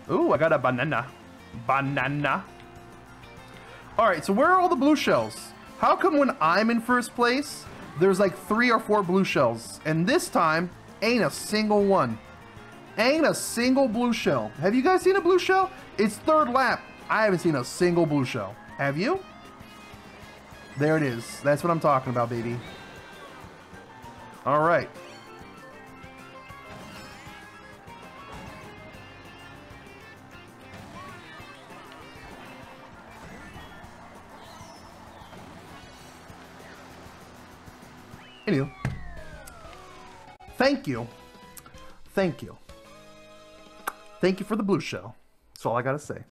Ooh, I got a banana. Banana. Alright, so where are all the blue shells? How come when I'm in first place, there's like 3 or 4 blue shells? And this time, ain't a single one. Ain't a single blue shell. Have you guys seen a blue shell? It's third lap. I haven't seen a single blue shell. Have you? There it is. That's what I'm talking about, baby. Alright. Anywho, thank you. Thank you. Thank you for the blue shell. That's all I gotta say.